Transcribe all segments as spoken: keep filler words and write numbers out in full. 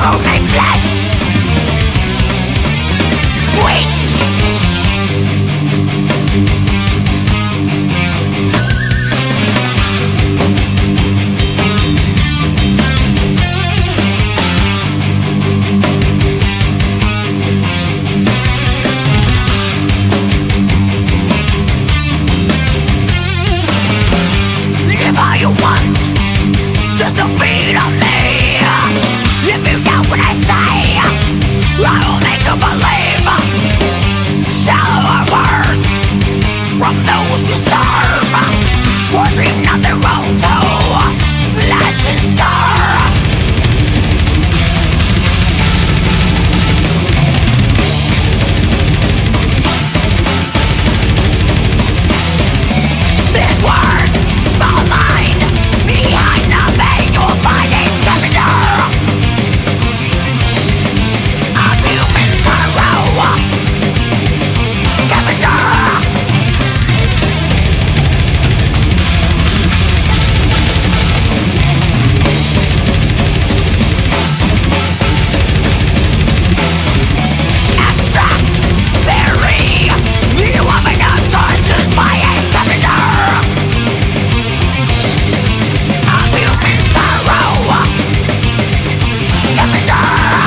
sorrow made flesh. Sweet. Live how you want, just don't feed on me. If you doubt what I say, I will make you believe. Shallower words from those who starve, or dream not their own to slash and scar. Big words, small mind, behind nothing you'll find a scavenger of human sorrow. Scavenger. Abstract theory, you have enough choices by a scavenger of human sorrow. Scavenger.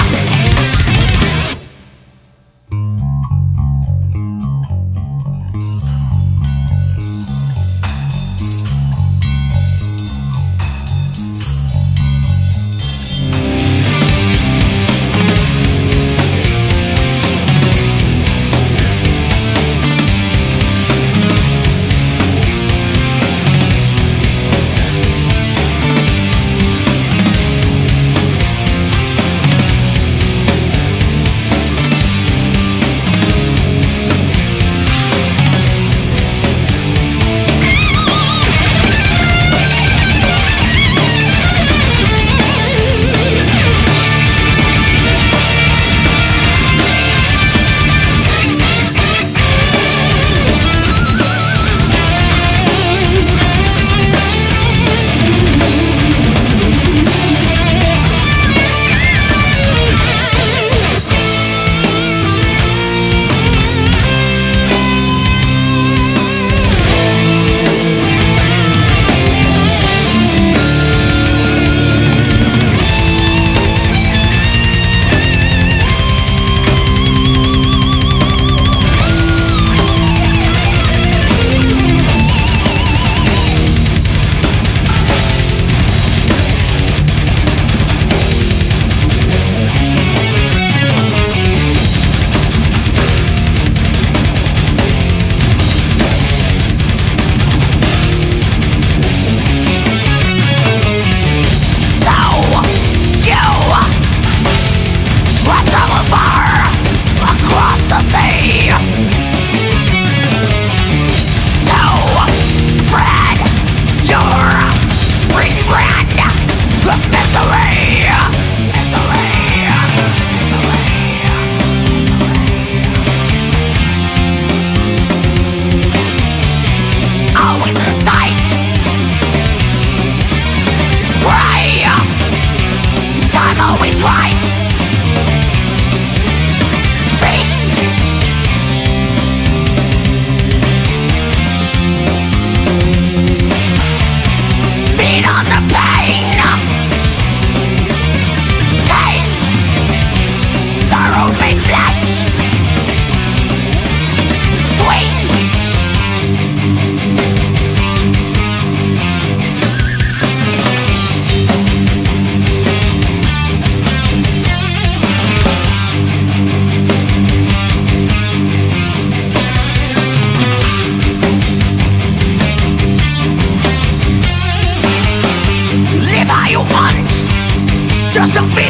Always in sight. Pray. Time always right. Feast. Feed on the pain. Taste. Sorrow made flesh. Sweet. Live how you want, just don't feel